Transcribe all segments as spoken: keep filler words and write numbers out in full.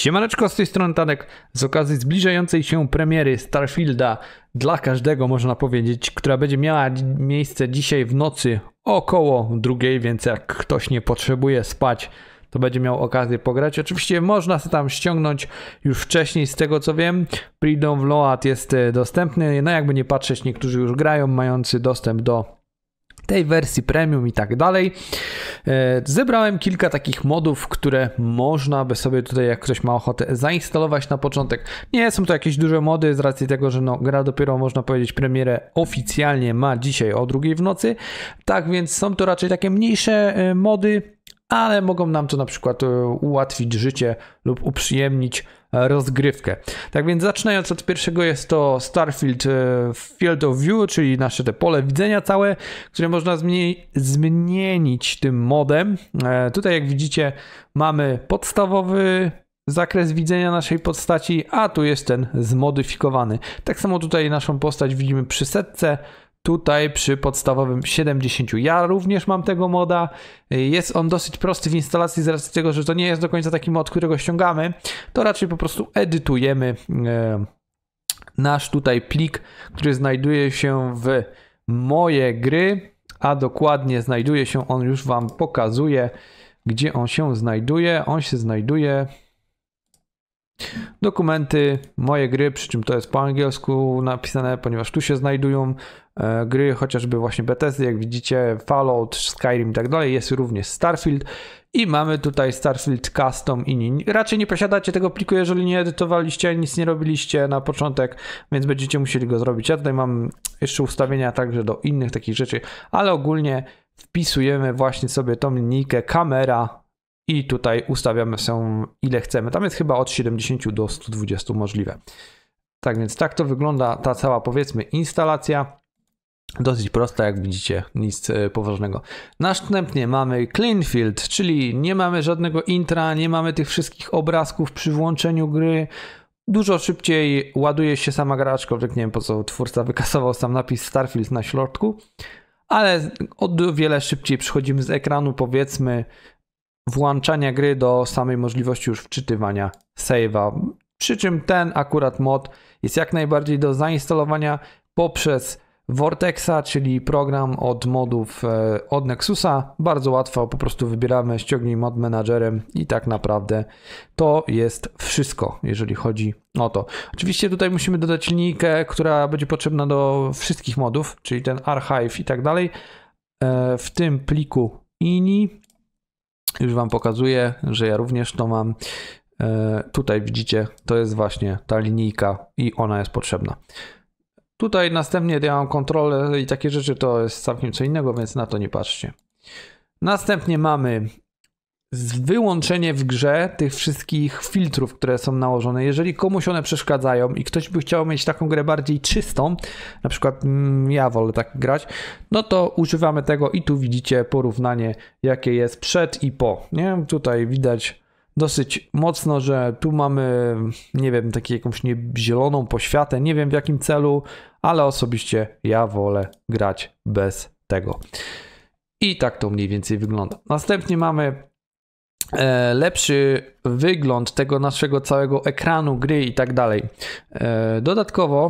Siemaneczko, z tej strony Tanek. Z okazji zbliżającej się premiery Starfielda dla każdego, można powiedzieć, która będzie miała miejsce dzisiaj w nocy około drugiej, więc jak ktoś nie potrzebuje spać, to będzie miał okazję pograć. Oczywiście można sobie tam ściągnąć już wcześniej, z tego co wiem. Freedom Load jest dostępny, no jakby nie patrzeć, niektórzy już grają, mający dostęp do tej wersji premium i tak dalej. Zebrałem kilka takich modów, które można by sobie tutaj, jak ktoś ma ochotę, zainstalować na początek. Nie są to jakieś duże mody z racji tego, że no, gra dopiero, można powiedzieć, premierę oficjalnie ma dzisiaj o drugiej w nocy. Tak więc są to raczej takie mniejsze mody, ale mogą nam to na przykład ułatwić życie lub uprzyjemnić rozgrywkę. Tak więc zaczynając od pierwszego, jest to Starfield Field of View, czyli nasze te pole widzenia całe, które można zmienić tym modem. Tutaj jak widzicie mamy podstawowy zakres widzenia naszej postaci, a tu jest ten zmodyfikowany. Tak samo tutaj naszą postać widzimy przy setce, tutaj przy podstawowym siedemdziesięciu. Ja również mam tego moda. Jest on dosyć prosty w instalacji z racji tego, że to nie jest do końca taki mod, którego ściągamy. To raczej po prostu edytujemy nasz tutaj plik, który znajduje się w moje gry, a dokładnie znajduje się, on już wam pokazuje, gdzie on się znajduje. On się znajduje... Dokumenty, moje gry, przy czym to jest po angielsku napisane, ponieważ tu się znajdują e, gry, chociażby właśnie Bethesdy, jak widzicie, Fallout, Skyrim i tak dalej, jest również Starfield i mamy tutaj Starfield Custom Ini. Raczej nie posiadacie tego pliku, jeżeli nie edytowaliście, nic nie robiliście na początek, więc będziecie musieli go zrobić. Ja tutaj mam jeszcze ustawienia także do innych takich rzeczy, ale ogólnie wpisujemy właśnie sobie tą linijkę kamera, i tutaj ustawiamy się ile chcemy. Tam jest chyba od siedemdziesięciu do stu dwudziestu możliwe. Tak więc tak to wygląda ta cała, powiedzmy, instalacja. Dosyć prosta, jak widzicie, nic poważnego. Następnie mamy Clean Field, czyli nie mamy żadnego intra, nie mamy tych wszystkich obrazków przy włączeniu gry. Dużo szybciej ładuje się sama gra, aczkolwiek nie wiem po co twórca wykasował sam napis Starfield na środku. Ale o wiele szybciej przechodzimy z ekranu, powiedzmy, włączania gry do samej możliwości już wczytywania save'a. Przy czym ten akurat mod jest jak najbardziej do zainstalowania poprzez Vortexa, czyli program od modów od Nexusa. Bardzo łatwo, po prostu wybieramy ściągnij mod managerem i tak naprawdę to jest wszystko, jeżeli chodzi o to. Oczywiście tutaj musimy dodać linijkę, która będzie potrzebna do wszystkich modów, czyli ten archive i tak dalej. W tym pliku ini już wam pokazuję, że ja również to mam. E, tutaj widzicie, to jest właśnie ta linijka i ona jest potrzebna. Tutaj następnie ja mam kontrolę i takie rzeczy, to jest całkiem co innego, więc na to nie patrzcie. Następnie mamy wyłączenie w grze tych wszystkich filtrów, które są nałożone. Jeżeli komuś one przeszkadzają i ktoś by chciał mieć taką grę bardziej czystą, na przykład mm, ja wolę tak grać, no to używamy tego i tu widzicie porównanie, jakie jest przed i po. Nie? Tutaj widać dosyć mocno, że tu mamy, nie wiem, taką jakąś nie, zieloną poświatę, nie wiem w jakim celu, ale osobiście ja wolę grać bez tego. I tak to mniej więcej wygląda. Następnie mamy lepszy wygląd tego naszego całego ekranu gry i tak dalej. Dodatkowo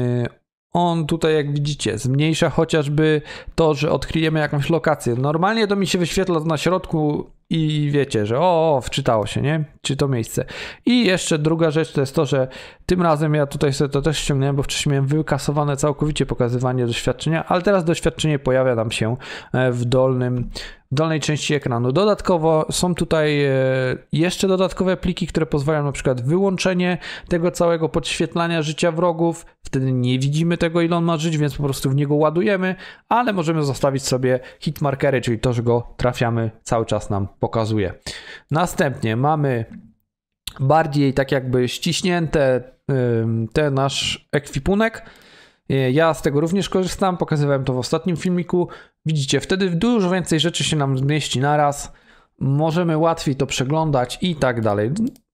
on tutaj, jak widzicie, zmniejsza chociażby to, że odkryjemy jakąś lokację. Normalnie to mi się wyświetla na środku i wiecie, że o, o, wczytało się, nie? Czy to miejsce. I jeszcze druga rzecz to jest to, że tym razem ja tutaj sobie to też ściągnąłem, bo wcześniej miałem wykasowane całkowicie pokazywanie doświadczenia, ale teraz doświadczenie pojawia nam się w dolnym w dolnej części ekranu. Dodatkowo są tutaj jeszcze dodatkowe pliki, które pozwalają na przykład wyłączenie tego całego podświetlania życia wrogów. Wtedy nie widzimy tego, ile on ma żyć, więc po prostu w niego ładujemy, ale możemy zostawić sobie hitmarkery, czyli to, że go trafiamy, cały czas nam pokazuje. Następnie mamy bardziej tak jakby ściśnięte ten nasz ekwipunek. Ja z tego również korzystam, pokazywałem to w ostatnim filmiku. Widzicie, wtedy dużo więcej rzeczy się nam zmieści naraz. Możemy łatwiej to przeglądać i tak dalej.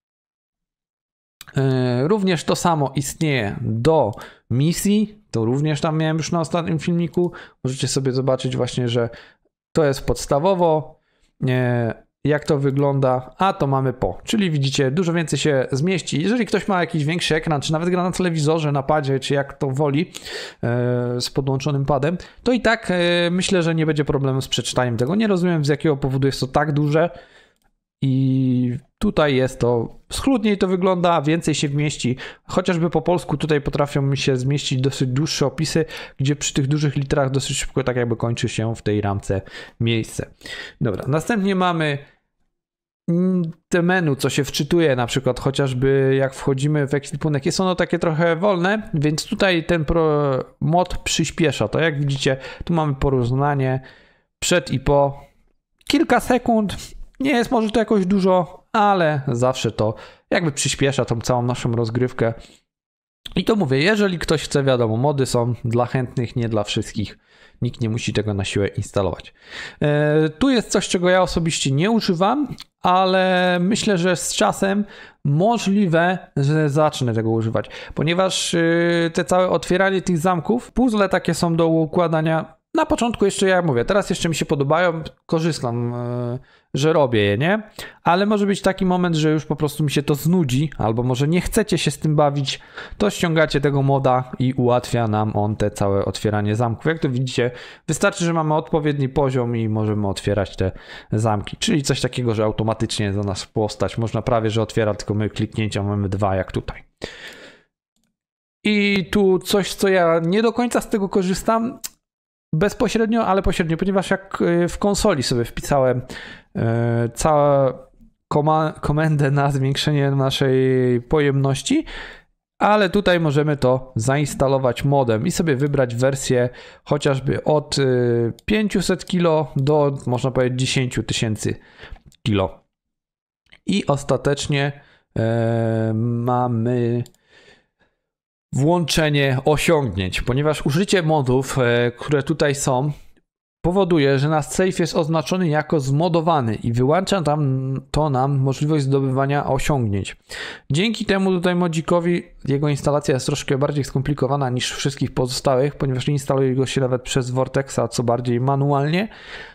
Również to samo istnieje do misji. To również tam miałem już na ostatnim filmiku. Możecie sobie zobaczyć właśnie, że to jest podstawowo. jak to wygląda, a to mamy po, czyli widzicie, dużo więcej się zmieści. Jeżeli ktoś ma jakiś większy ekran, czy nawet gra na telewizorze, na padzie, czy jak to woli, z podłączonym padem, to i tak myślę, że nie będzie problemu z przeczytaniem tego. Nie rozumiem, z jakiego powodu jest to tak duże i tutaj jest to, schludniej to wygląda, więcej się wmieści, chociażby po polsku tutaj potrafią mi się zmieścić dosyć dłuższe opisy, gdzie przy tych dużych literach dosyć szybko tak jakby kończy się w tej ramce miejsce. Dobra, następnie mamy te menu, co się wczytuje, na przykład chociażby jak wchodzimy w ekwipunek, jest ono takie trochę wolne, więc tutaj ten pro, mod przyspiesza to. Jak widzicie, tu mamy porównanie przed i po. Kilka sekund, nie jest może to jakoś dużo, ale zawsze to jakby przyspiesza tą całą naszą rozgrywkę. I to mówię, jeżeli ktoś chce, wiadomo, mody są dla chętnych, nie dla wszystkich. Nikt nie musi tego na siłę instalować. E, tu jest coś, czego ja osobiście nie używam, ale myślę, że z czasem możliwe, że zacznę tego używać, ponieważ y, te całe otwieranie tych zamków, puzzle takie są do układania. Na początku jeszcze, jak mówię, teraz jeszcze mi się podobają, korzystam, yy, że robię je, nie? Ale może być taki moment, że już po prostu mi się to znudzi, albo może nie chcecie się z tym bawić, to ściągacie tego moda i ułatwia nam on te całe otwieranie zamków. Jak to widzicie, wystarczy, że mamy odpowiedni poziom i możemy otwierać te zamki, czyli coś takiego, że automatycznie za nas postać można prawie, że otwiera, tylko my kliknięcia mamy dwa, jak tutaj. I tu coś, co ja nie do końca z tego korzystam, bezpośrednio, ale pośrednio, ponieważ jak w konsoli sobie wpisałem e, całą koma- komendę na zwiększenie naszej pojemności, ale tutaj możemy to zainstalować modem i sobie wybrać wersję chociażby od e, pięćset kilo do, można powiedzieć, dziesięć tysięcy kilo. I ostatecznie e, mamy włączenie osiągnięć, ponieważ użycie modów, e, które tutaj są, powoduje, że nasz save jest oznaczony jako zmodowany i wyłącza tam to nam możliwość zdobywania osiągnięć. Dzięki temu tutaj modzikowi jego instalacja jest troszkę bardziej skomplikowana niż wszystkich pozostałych, ponieważ instaluje go się nawet przez Vortexa, co bardziej manualnie,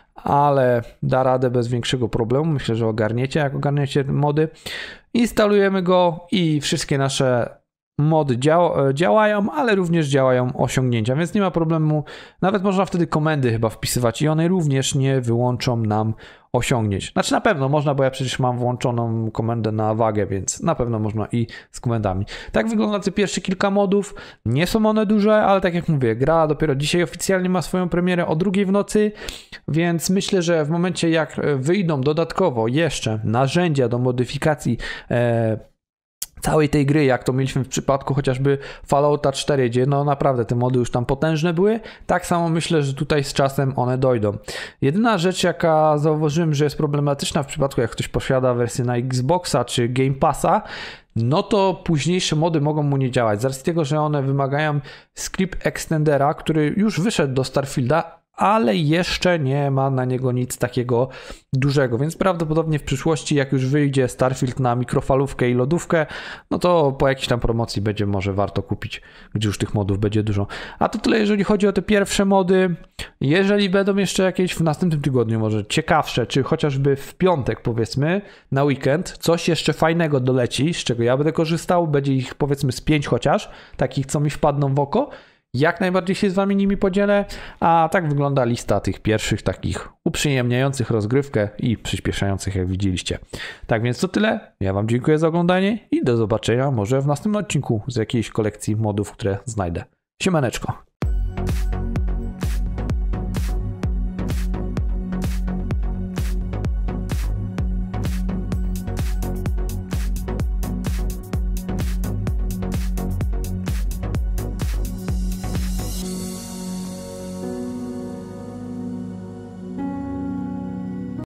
ale da radę bez większego problemu. Myślę, że ogarniecie, jak ogarniecie mody. Instalujemy go i wszystkie nasze mody dział- działają, ale również działają osiągnięcia, więc nie ma problemu. Nawet można wtedy komendy chyba wpisywać i one również nie wyłączą nam osiągnięć. Znaczy na pewno można, bo ja przecież mam włączoną komendę na wagę, więc na pewno można i z komendami. Tak wygląda te pierwsze kilka modów. Nie są one duże, ale tak jak mówię, gra dopiero dzisiaj oficjalnie ma swoją premierę o drugiej w nocy, więc myślę, że w momencie jak wyjdą dodatkowo jeszcze narzędzia do modyfikacji e, całej tej gry, jak to mieliśmy w przypadku chociażby Fallouta cztery, gdzie no naprawdę te mody już tam potężne były, tak samo myślę, że tutaj z czasem one dojdą. Jedyna rzecz, jaka zauważyłem, że jest problematyczna w przypadku, jak ktoś posiada wersję na Xboxa czy Game Passa, no to późniejsze mody mogą mu nie działać, z racji tego, że one wymagają script extendera, który już wyszedł do Starfielda, ale jeszcze nie ma na niego nic takiego dużego, więc prawdopodobnie w przyszłości, jak już wyjdzie Starfield na mikrofalówkę i lodówkę, no to po jakiejś tam promocji będzie może warto kupić, gdzie już tych modów będzie dużo. A to tyle, jeżeli chodzi o te pierwsze mody. Jeżeli będą jeszcze jakieś w następnym tygodniu może ciekawsze, czy chociażby w piątek powiedzmy, na weekend, coś jeszcze fajnego doleci, z czego ja będę korzystał, będzie ich powiedzmy z pięć chociaż, takich co mi wpadną w oko, jak najbardziej się z wami nimi podzielę, a tak wygląda lista tych pierwszych takich uprzyjemniających rozgrywkę i przyspieszających, jak widzieliście. Tak więc to tyle, ja wam dziękuję za oglądanie i do zobaczenia może w następnym odcinku z jakiejś kolekcji modów, które znajdę. Siemaneczko.